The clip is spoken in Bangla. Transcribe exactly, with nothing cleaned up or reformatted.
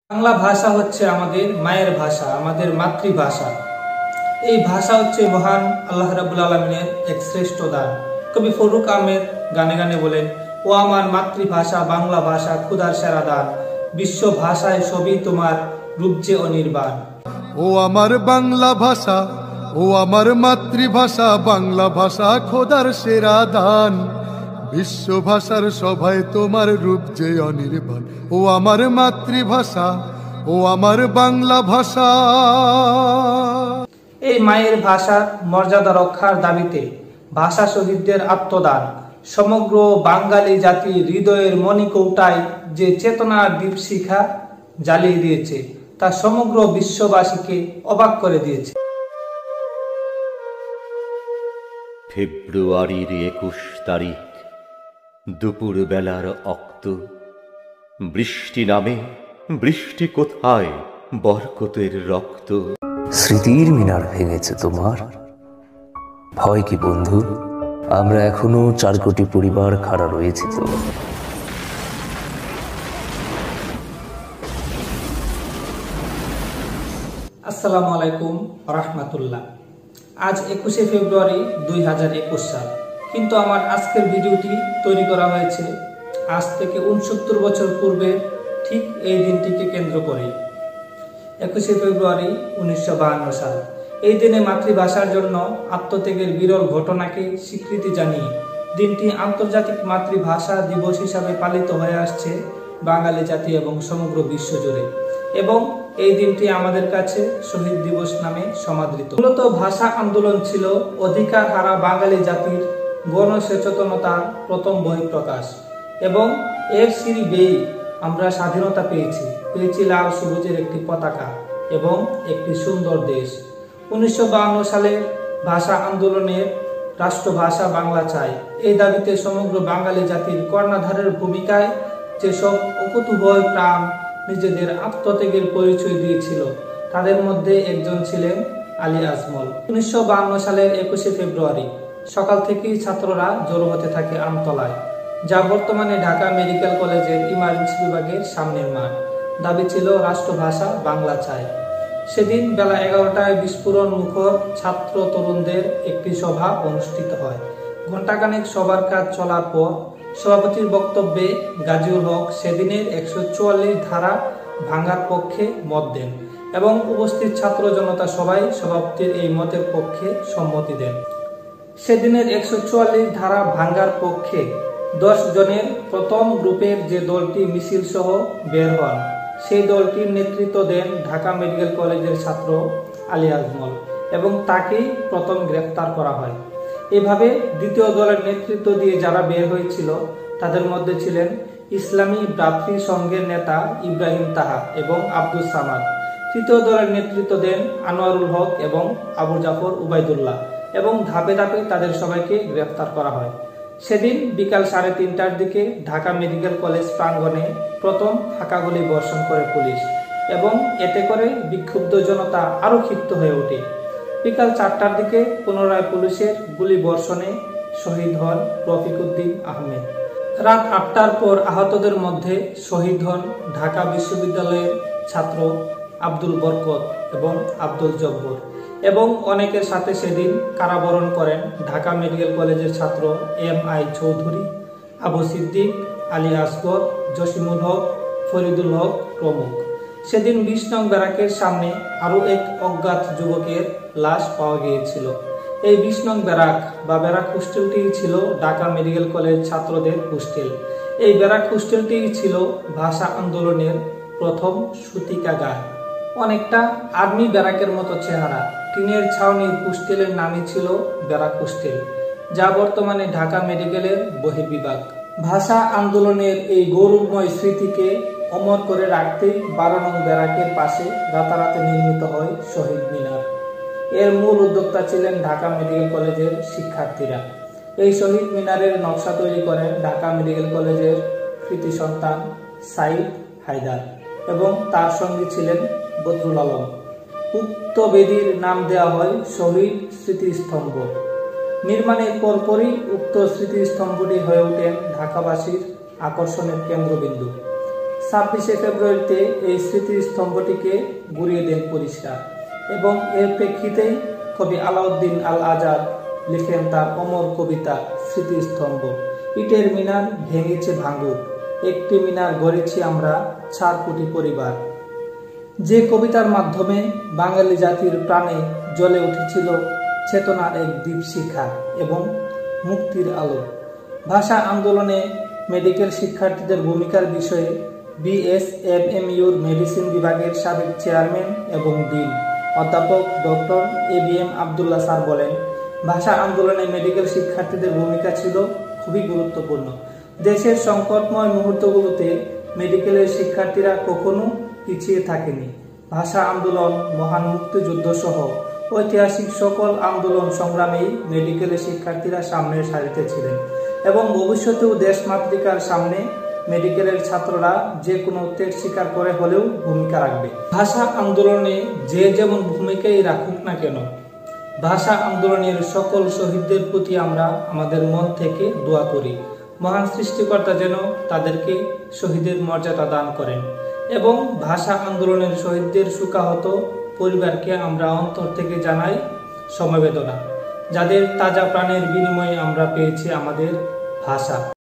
বাংলা ভাষা হচ্ছে আমাদের মায়ের ভাষা, আমাদের মাতৃভাষা। এই ভাষা হচ্ছে মহান আল্লাহ রাব্বুল আলামিনের এক শ্রেষ্ঠ দান। কবি ফরুক আহমেদ গানে গানে বলেন, ও আমার মাতৃভাষা বাংলা ভাষা খোদার সেরা দান, বিশ্ব ভাষায় সবই তোমার রূপ যে অনির্বাণ। ও আমার বাংলা ভাষা, ও আমার মাতৃভাষা বাংলা ভাষা খোদার সেরা দান, বিশ্ব ভাষার সভায় তোমার রূপ যে অনির্বাণ। ও আমার মাতৃভাষা, ও আমার বাংলা ভাষা। এই মায়ের ভাষার মর্যাদা রক্ষার দাবিতে ভাষা শহীদদের আত্মদান সমগ্র বাঙালি জাতির হৃদয়ের মণিকৌটায় যে চেতনার দীপশিখা জ্বালিয়ে দিয়েছে, তা সমগ্র বিশ্ববাসীকে অবাক করে দিয়েছে। ফেব্রুয়ারির একুশ তারিখ দুপুর বেলার অক্ত, বৃষ্টি নামে, বৃষ্টি কোথায় বরকতের রক্ত। স্মৃতির মিনার ভেঙেছে তোমার, ভয় কি বন্ধু, আমরা এখনো চার কোটি পরিবার খাড়া রয়েছে তো। আসসালামু আলাইকুম রাহমাতুল্লাহ। আজ একুশে ফেব্রুয়ারি দুই হাজার একুশ সাল, কিন্তু আমার আজকের ভিডিওটি তৈরি করা হয়েছে আজ থেকে উনসত্তর বছর পূর্বে, ঠিক এই দিনটিকে কেন্দ্র করে। একুশে ফেব্রুয়ারি উনিশশো বাহান্ন সাল। এই দিনে মাতৃভাষার জন্য আত্মত্যাগের বিরল ঘটনাকে স্বীকৃতি জানিয়ে দিনটি আন্তর্জাতিক মাতৃভাষা দিবস হিসাবে পালিত হয়ে আসছে বাঙালি জাতি এবং সমগ্র বিশ্ব জুড়ে, এবং এই দিনটি আমাদের কাছে শহীদ দিবস নামে সমাদৃত। মূলত ভাষা আন্দোলন ছিল অধিকার হারা বাঙালি জাতির গণসচেতনতার প্রথম বহিঃপ্রকাশ, এবং এর সিঁড়ি বেয়ে আমরা স্বাধীনতা পেয়েছি পেয়েছি লাল সবুজের একটি পতাকা এবং একটি সুন্দর দেশ। উনিশশো বাহান্ন সালের ভাষা আন্দোলনের রাষ্ট্রভাষা বাংলা চাই, এই দাবিতে সমগ্র বাঙালি জাতির কর্ণধারের ভূমিকায় যেসব অকুতূহল প্রাণ নিজেদের আত্মত্যাগের পরিচয় দিয়েছিল, তাদের মধ্যে একজন ছিলেন আলী আজমল। উনিশশো বাহান্ন সালের একুশে ফেব্রুয়ারি সকাল থেকেই ছাত্ররা জড়ো হতে থাকে আমতলায়, যা বর্তমানে ঢাকা মেডিকেল কলেজের ইমার্জেন্সি বিভাগের সামনের মাঠ। দাবি ছিল রাষ্ট্রভাষা বাংলা চাই। সেদিন বেলা এগারোটায় বিস্ফোরণ মুখর ছাত্র তরুণদের একটি সভা অনুষ্ঠিত হয়। ঘণ্টাখানেক সবার কাজ চলার পর সভাপতির বক্তব্যে গাজীউল হক সেদিনের একশো চুয়াল্লিশ ধারা ভাঙার পক্ষে মত দেন, এবং উপস্থিত ছাত্র জনতা সবাই সভাপতির এই মতের পক্ষে সম্মতি দেন। সেদিনের একশো চুয়াল্লিশ ধারা ভাঙার পক্ষে দশ জনের প্রথম গ্রুপের যে দলটি মিছিল সহ বের হন, সেই দলটির নেতৃত্ব দেন ঢাকা মেডিকেল কলেজের ছাত্র আলী আজমল, এবং তাকেই প্রথম গ্রেফতার করা হয়। এভাবে দ্বিতীয় দলের নেতৃত্ব দিয়ে যারা বের হয়েছিল, তাদের মধ্যে ছিলেন ইসলামী ভ্রাতৃ সংঘের নেতা ইব্রাহিম তাহা এবং আব্দুল সামাদ। তৃতীয় দলের নেতৃত্ব দেন আনোয়ারুল হক এবং আবু জাফর উবাইদুল্লাহ, এবং ধাপে ধাপে তাদের সবাইকে গ্রেফতার করা হয়। সেদিন বিকাল সাড়ে তিনটার দিকে ঢাকা মেডিকেল কলেজ প্রাঙ্গণে প্রথম ফাঁকাগুলি বর্ষণ করে পুলিশ, এবং এতে করে বিক্ষুব্ধ জনতা আরও ক্ষিপ্ত হয়ে ওঠে। বিকাল চারটার দিকে পুনরায় পুলিশের গুলি বর্ষণে শহীদ হন রফিক উদ্দিন আহমেদ। রাত আটটার পর আহতদের মধ্যে শহীদ হন ঢাকা বিশ্ববিদ্যালয়ের ছাত্র আব্দুল বরকত এবং আব্দুল জব্বর, এবং অনেকের সাথে সেদিন কারাবরণ করেন ঢাকা মেডিকেল কলেজের ছাত্র এম আই চৌধুরী, আবু সিদ্দিক, আলী আসগর, জসিমুল হক, ফরিদুল হক প্রমুখ। সেদিন বিশ নং ব্যারাকের সামনে আরও এক অজ্ঞাত যুবকের লাশ পাওয়া গিয়েছিল। এই বিশ নং ব্যারাক বা ব্যারাক হোস্টেলটি ছিল ঢাকা মেডিকেল কলেজ ছাত্রদের হোস্টেল। এই ব্যারাক হোস্টেলটি ছিল ভাষা আন্দোলনের প্রথম সূতিকাগার। অনেকটা আর্মি ব্যারাকের মতো চেহারা, টিনের ছাউনির হোস্টেলের নামই ছিল ব্যারাক হোস্টেল, যা বর্তমানে ঢাকা মেডিকেলের বহির্বিভাগ। ভাষা আন্দোলনের এই গৌরবময় স্মৃতিকে অমর করে রাখতেই বারো নং ব্যারাকের পাশে রাতারাতি নির্মিত হয় শহীদ মিনার। এর মূল উদ্যোক্তা ছিলেন ঢাকা মেডিকেল কলেজের শিক্ষার্থীরা। এই শহীদ মিনারের নকশা তৈরি করেন ঢাকা মেডিকেল কলেজের কৃতি সন্তান সাইদ হায়দার, এবং তার সঙ্গে ছিলেন বদরুল আলম। উক্ত বেদির নাম দেওয়া হয় শহীদ স্মৃতিস্তম্ভ। নির্মাণের পরপরই উক্ত স্মৃতিস্তম্ভটি হয়ে ওঠেন ঢাকাবাসীর আকর্ষণের কেন্দ্রবিন্দু। ছাব্বিশে ফেব্রুয়ারিতে এই স্মৃতিস্তম্ভটিকে গুঁড়িয়ে দেন পরিষ্কার এবং এর প্রেক্ষিতেই কবি আলাউদ্দিন আল আজাদ লিখেন তার অমর কবিতা স্মৃতিস্তম্ভ। ইটের মিনার ভেঙেছে ভাঙুক, একটি মিনার গড়েছি আমরা চার কোটি পরিবার। যে কবিতার মাধ্যমে বাঙালি জাতির প্রাণে জ্বলে উঠেছিল চেতনার এক দীপশিখা এবং মুক্তির আলো। ভাষা আন্দোলনে মেডিকেল শিক্ষার্থীদের ভূমিকার বিষয়ে বিএসএমএমইউর মেডিসিন বিভাগের সাবেক চেয়ারম্যান এবং ডিন অধ্যাপক doctor A B M Abdullah sir বলেন, ভাষা আন্দোলনে মেডিকেল শিক্ষার্থীদের ভূমিকা ছিল খুবই গুরুত্বপূর্ণ। দেশের সংকটময় মুহূর্তগুলোতে মেডিকেলের শিক্ষার্থীরা কখনো পিছিয়ে থাকেনি। ভাষা আন্দোলন, মহান মুক্তিযুদ্ধ সহ ঐতিহাসিক সকল আন্দোলন সংগ্রামেই মেডিকেলের শিক্ষার্থীরা সামনের সারিতে ছিলেন এবং ভবিষ্যতেও দেশমাতৃকার সামনে মেডিকেলের ছাত্ররা যে কোনো ত্যাগ স্বীকার করে হলেও ভূমিকা রাখবে। ভাষা আন্দোলনে যে যেমন ভূমিকাই রাখুক না কেন, ভাষা আন্দোলনের সকল শহীদদের প্রতি আমরা আমাদের মন থেকে দোয়া করি, মহান সৃষ্টিকর্তা যেন তাদেরকে শহীদের মর্যাদা দান করেন এবং ভাষা আন্দোলনের শহীদদের শোকাহত পরিবারকে আমরা অন্তর থেকে জানাই সমবেদনা, যাদের তাজা প্রাণের বিনিময়ে আমরা পেয়েছি আমাদের ভাষা।